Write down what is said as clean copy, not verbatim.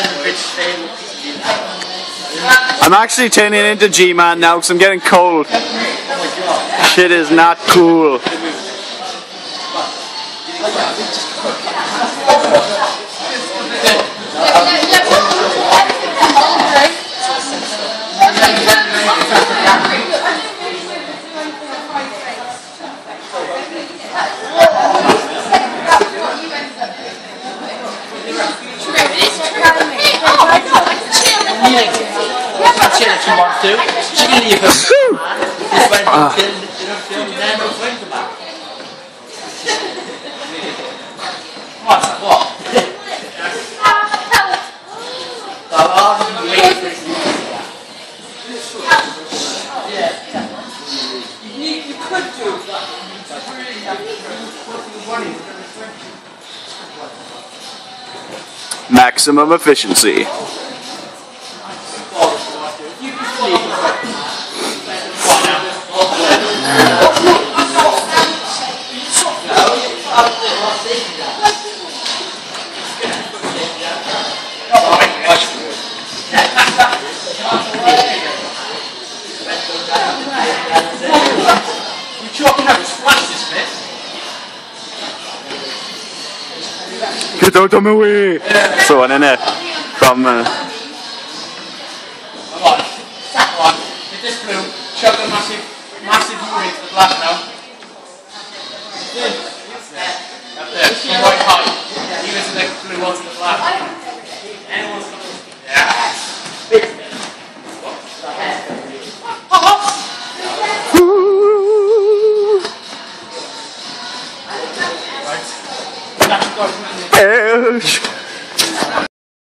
I'm actually turning into G-Man now because I'm getting cold. Shit is not cool. If you want to, she can leave her. What? You could do that. Maximum efficiency. Get out of my way! Så den är from... Come on. Hit this blue. Shove the massive urine into the glass now. Up there. From white high. Even to the blue onto the glass.